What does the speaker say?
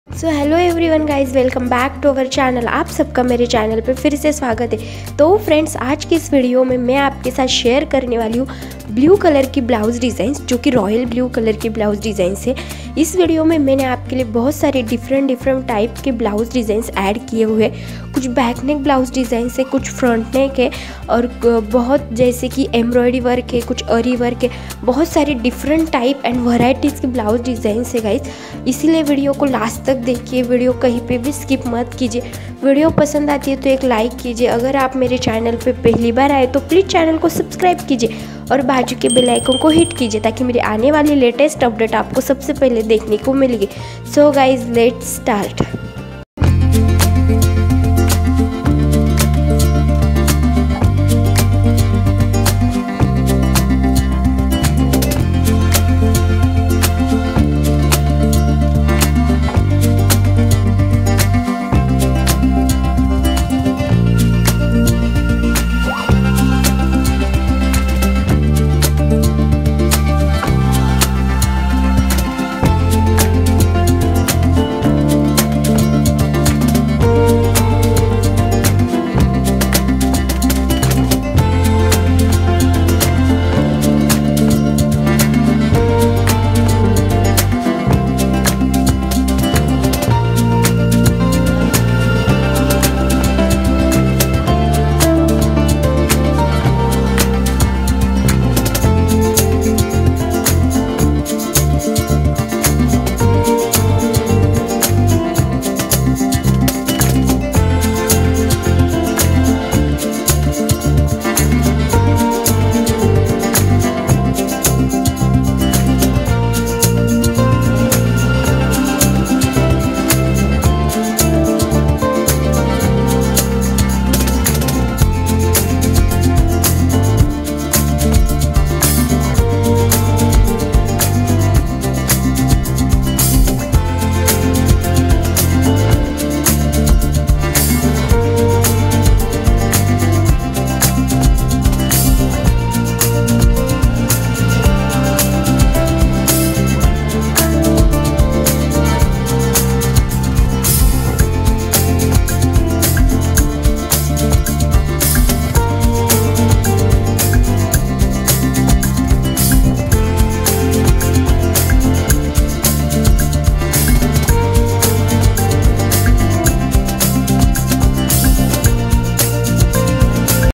So hello everyone guys, welcome back to our channel. आप सबका मेरे चैनल पे फिर से स्वागत है। तो फ्रेंड्स, आज की इस वीडियो में मैं आपके साथ शेयर करने वाली हूँ ब्लू कलर की ब्लाउज़ डिज़ाइंस, जो कि रॉयल ब्लू कलर की ब्लाउज़ डिज़ाइंस है। इस वीडियो में मैंने आपके लिए बहुत सारे डिफरेंट टाइप के ब्लाउज़ डिज़ाइंस ऐड किए हुए हैं। कुछ बैक नेक ब्लाउज़ डिज़ाइंस है, कुछ फ्रंट नेक है और बहुत जैसे कि एम्ब्रॉयडरी वर्क है, कुछ अरी वर्क है। बहुत सारे डिफरेंट टाइप एंड वैरायटीज़ के ब्लाउज़ डिज़ाइंस है गाइस। इसीलिए वीडियो को लास्ट तक देखिए, वीडियो कहीं पे भी स्किप मत कीजिए। वीडियो पसंद आती है तो एक लाइक कीजिए। अगर आप मेरे चैनल पे पहली बार आए तो प्लीज़ चैनल को सब्सक्राइब कीजिए और बाजू के बेल आइकन को हिट कीजिए, ताकि मेरे आने वाली लेटेस्ट अपडेट आपको सबसे पहले देखने को मिलेगी। So guys, let's start.